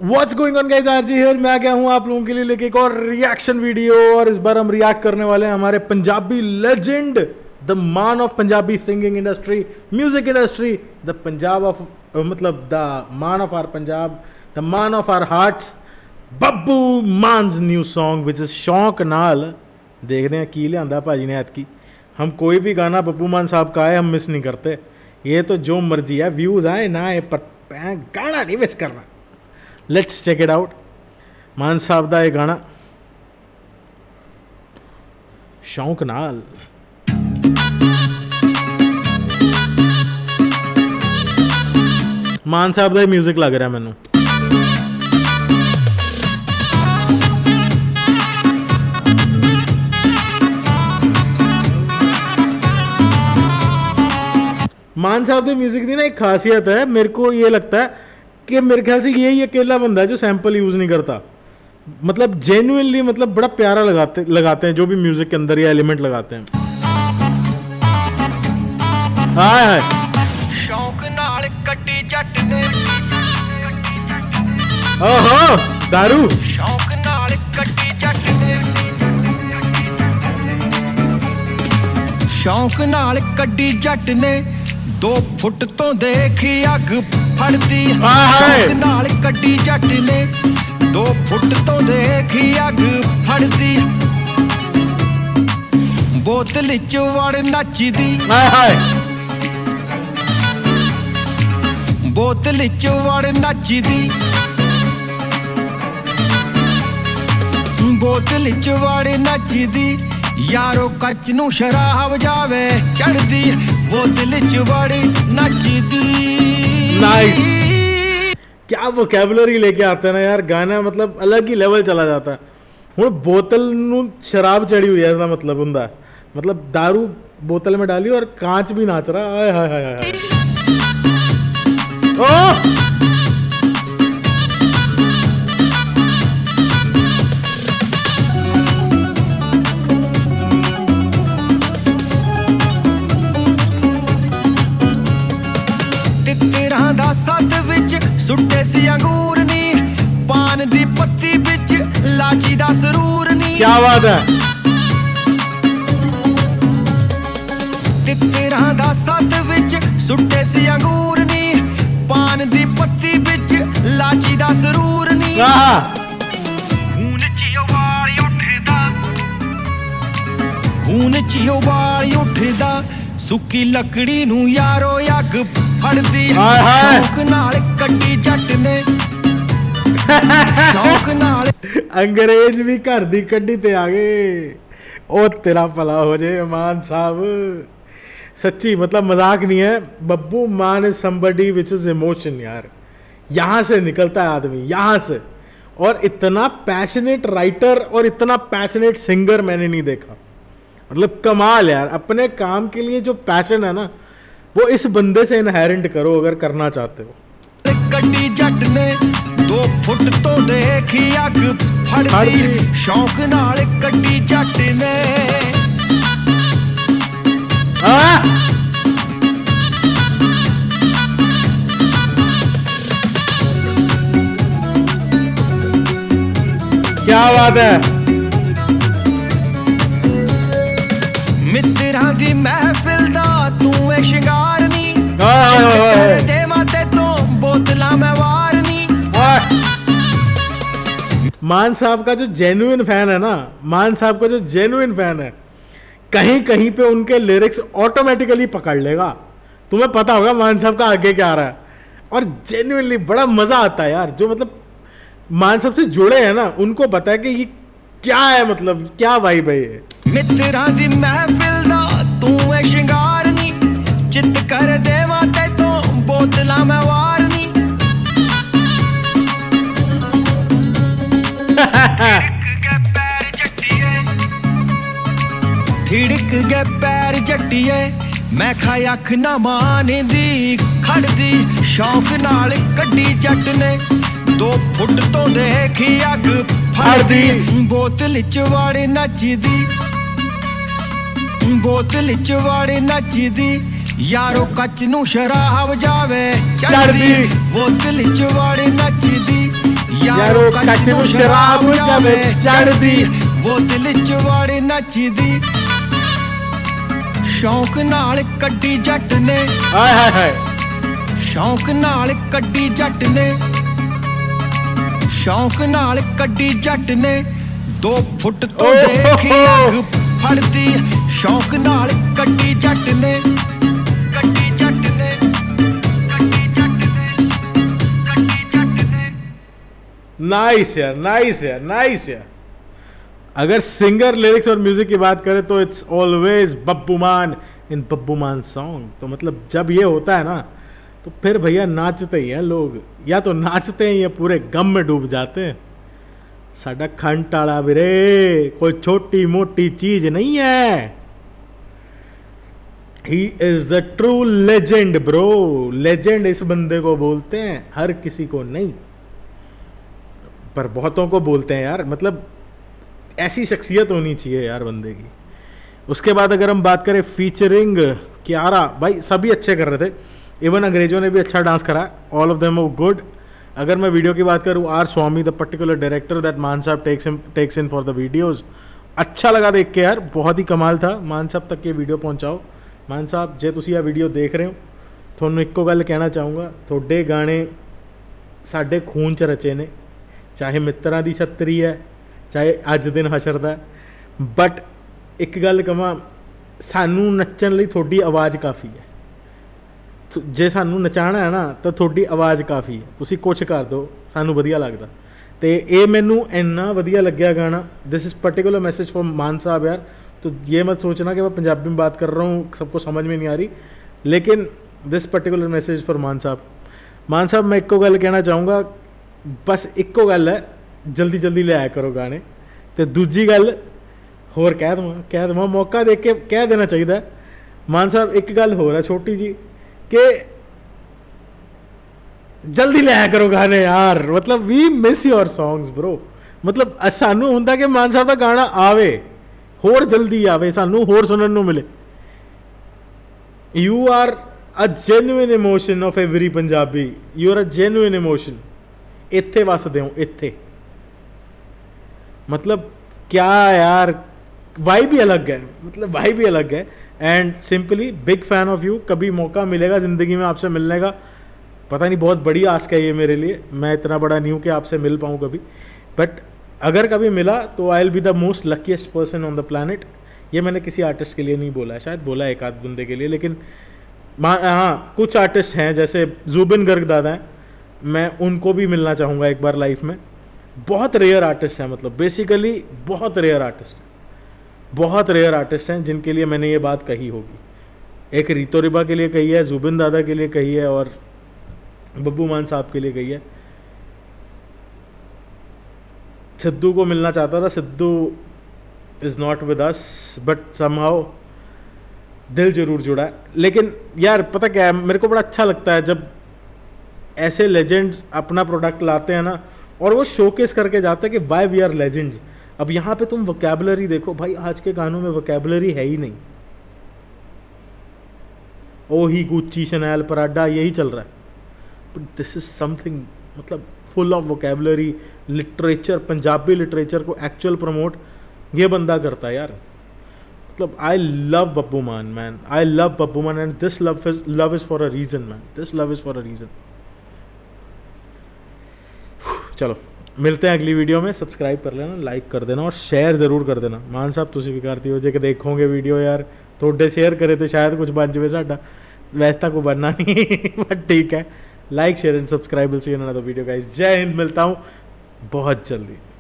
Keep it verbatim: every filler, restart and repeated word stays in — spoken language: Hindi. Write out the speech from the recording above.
What's going on guys, RG here. मैं आ गया हूँ आप लोगों के लिए लेके एक और रिएक्शन वीडियो। और इस बार हम रिएक्ट करने वाले हैं हमारे Punjabi legend, the Maan of Punjabi singing industry, music industry, the Punjab of मतलब the Maan of our Punjab, the Maan of our hearts, Babbu Maan's new song which is Shauk Naal. देखते हैं की लिया भाजी ने ऐतकी। हम कोई भी गाना बब्बू मान साहब का आए हम मिस नहीं करते। ये तो जो मर्जी है, व्यूज आए ना आए, पर गाना नहीं मिस करना। Let's check it out. Maan साहब का ये गाना शौक नाल। मान साहब का म्यूजिक लग रहा है मैनू। मान साहब के म्यूजिक की ना एक खासियत है, मेरे को ये लगता है कि मेरे ख्याल से यही अकेला बंदा है जो सैंपल यूज नहीं करता। मतलब जेन्युइनली मतलब बड़ा प्यारा लगाते लगाते हैं जो भी म्यूजिक के अंदर ये एलिमेंट लगाते हैं। हाय हाय शौक नाल कड्डी जट ने, ओहो दारू। शौक नाल कड्डी जट ने, शौक नाल कड्डी जट ने, दो फुट तो देखी अग फड़दी। शौक नाल कड्डी जट ने, दो फुट तो देखी अग फड़दी। बोतल च वड़ नचदी, बोतल च वड़ नचदी, बोतल च वड़ नचदी। यारो कच नू शराब जावे चढ़दी, बोतल च वड़ नचदी। नाइस। क्या वोकैबुलरी लेके आते हैं ना यार, गाना मतलब अलग ही लेवल चला जाता है। हुण बोतल नू शराब चढ़ी हुई है, ऐसा मतलब हुंदा, मतलब दारू बोतल में डाली और कांच भी नाच रहा। हाय हाय हाय हाय। ओह सद विच सुट्टे सी अंगूर नी, पान दी पत्ती विच लाची दा सरूर नी। क्या बात है। तितरां दा सद विच सुट्टे सी अंगूर नी, पान दी पत्ती विच लाची दा सरूर नी। खून च उबाल उठदा, खून च उबाल उठदा, सुक्की लकड़ी नू यारो अग फड़दी। शौक नाल कड्डी जट ने, शौक नाल। अंग्रेज भी घर दी कड्डी ते आ गए। ओ तेरा भला हो जाए मान साहब, सच्ची मतलब मजाक नहीं है। Babbu Maan is somebody which is emotion यार। यहाँ से निकलता है आदमी, यहाँ से। और इतना पैशनेट राइटर और इतना पैशनेट सिंगर मैंने नहीं देखा। मतलब कमाल यार। अपने काम के लिए जो पैशन है ना, वो इस बंदे से इनहेरेंट करो अगर करना चाहते हो। कड्डी जट ने, दो फुट तो देखी अग फड़दी। शौक नाल कड्डी जट ने। आ? क्या बात है। मित्रां दी महफिल दा तू ए शिंगार नी, कर दे माते तो बोतलां मैं वार नी। मान साहब का जो जेन्युइन फैन है ना, मान साहब का जो जेन्युइन फैन है, कहीं कहीं पे उनके लिरिक्स ऑटोमेटिकली पकड़ लेगा। तुम्हें पता होगा मान साहब का आगे क्या आ रहा है। और जेन्युइनली बड़ा मजा आता है यार। जो मतलब मान साहब से जुड़े हैं ना, उनको पता है कि ये क्या है, मतलब क्या वाइब है ये। मित्रां दी महफिल दा तू ए शिंगार नी, चित कर देवा ते तो बोतलां मैं वार नी। थिड़क गए पैर जट्टिए, मैं खाई अख ना माने दी खड़दी। शौक नाल कड्डी जट ने, दो फुट तो देखी अग फड़दी। बोतल च वड़ नचदी, बोतल च वड़ नचदी। यारो कच नू शराब जावे चढ़दी, बोतल च वड़ नचदी। पैरों कच नूं शराब जावे चढ़दी, वो दिल च वाड़े नचदी, शौक नाल कड्डी जट ने, हाय हाय हाय शौक नाल कड्डी जट ने, शौक नाल कड्डी जट ने, दो फुट तो देख अग फड़दी, शौक नाल कड्डी जट ने, कड्डी जट ने, कड्डी जट ने, कड्डी जट ने। नाइस यार, नाइस यार, नाइस यार। अगर सिंगर, लिरिक्स और म्यूजिक की बात करें तो इट्स ऑलवेज बब्बू मान इन बब्बू मान सॉन्ग। तो मतलब जब ये होता है ना तो फिर भैया नाचते ही हैं लोग, या तो नाचते हैं या पूरे गम में डूब जाते हैं। साडा खंटाला वीरे कोई छोटी मोटी चीज नहीं है, he is the true legend bro. Legend इस बंदे को बोलते हैं, हर किसी को नहीं, पर बहुतों को बोलते हैं यार। मतलब ऐसी शख्सियत होनी चाहिए यार बंदे की। उसके बाद अगर हम बात करें फीचरिंग कियारा, भाई सभी अच्छे कर रहे थे, इवन अंग्रेजों ने भी अच्छा डांस करा, all of them were good. अगर मैं वीडियो की बात करूँ, R Swami the particular director that Maan साहब takes takes in for the videos, अच्छा लगा देख के यार, बहुत ही कमाल था। मान साहब तक ये वीडियो पहुँचाओ। मान साहब जे तुसी ये वीडियो देख रहे हो, थोनू इक्को गल कहना चाहूँगा, थोड़े गाने साडे खून च रचे ने, चाहे मित्रा दी छत्तरी है, चाहे अज दिन हशरदा है, बट एक गल कहां, सानू नच्चण लई थोड़ी आवाज़ काफ़ी है। जे सानू नचाना है ना तो थोड़ी आवाज़ काफ़ी है, तुसी कुछ कर दो, सानू वधिया लगदा। तो ये मैनू इन्ना वधिया लग्या गाना। This is particular message for Maan साहब यार। तो ये मत सोचना कि मैं पंजाबी में बात कर रहा हूँ, सबको समझ में नहीं आ रही, लेकिन this particular message for Maan साहब। मान साहब मैं इक्को गल कहना चाहूँगा, बस इक्को गल है, जल्दी जल्दी ले आया करो गाने। तो दूजी गल होर कह दवा कह दवा मौका देख के कह देना चाहिए। मान साहब एक गल हो रहा छोटी जी, कि जल्दी ले आया करो गाने यार। मतलब we miss your songs bro. मतलब सानू हुंदा कि मान साहब का गाना आवे, होर जल्दी आवे, सानू होर सुनने नू मिले। You are a genuine emotion of every Punjabi, you are a genuine emotion. इत्थे वसदे हो इत्थे, मतलब क्या यार, वाइब भी अलग है, मतलब वाइब भी अलग है। And simply big fan of you. कभी मौका मिलेगा ज़िंदगी में आपसे मिलने का, पता नहीं, बहुत बड़ी आस्क है ये मेरे लिए। मैं इतना बड़ा नहीं हूँ कि आपसे मिल पाऊँ कभी, बट अगर कभी मिला तो I will be the most luckiest person on the planet. ये मैंने किसी आर्टिस्ट के लिए नहीं बोला है, शायद बोला एक आध बंदे के लिए, लेकिन हाँ कुछ आर्टिस्ट हैं जैसे जुबिन गर्ग दादा हैं, मैं उनको भी मिलना चाहूँगा एक बार लाइफ में। बहुत रेयर आर्टिस्ट हैं, मतलब बेसिकली बहुत रेयर आर्टिस्ट हैं, बहुत रेयर आर्टिस्ट हैं जिनके लिए मैंने ये बात कही होगी। एक रीतो रिबा के लिए कही है, जुबिन दादा के लिए कही है, और बब्बू मान साहब के लिए कही है। सिद्धू को मिलना चाहता था, Sidhu is not with us, but somehow दिल जरूर जुड़ा है। लेकिन यार पता क्या है, मेरे को बड़ा अच्छा लगता है जब ऐसे लेजेंड्स अपना प्रोडक्ट लाते हैं ना, और वो शोकेस करके जाते हैं कि वाई वी आर लेजेंड्स। अब यहाँ पे तुम वोकैबुलरी देखो भाई, आज के गानों में वोकैबुलरी है ही नहीं। ओ ही गुच्ची शनैल पराडा यही चल रहा है, बट दिस इज समथिंग मतलब full of vocabulary. Literature, Punjabi literature को एक्चुअल प्रमोट ये बंदा करता है यार। मतलब आई लव बब्बू मान man, I love Babbu Maan, and this love is love is for a reason man, this love is for a reason. चलो मिलते हैं अगली वीडियो में। सब्सक्राइब कर लेना, लाइक कर देना और शेयर ज़रूर कर देना। मान साहब तुम भी करती हो जे कि देखोगे वीडियो यार, थोड़े शेयर करे तो शायद कुछ बन जाए साडा, वैसे तो कोई बनना नहीं बट ठीक है। Like share and subscribe, will see you in another video guys. जय हिंद, मिलता हूँ बहुत जल्दी।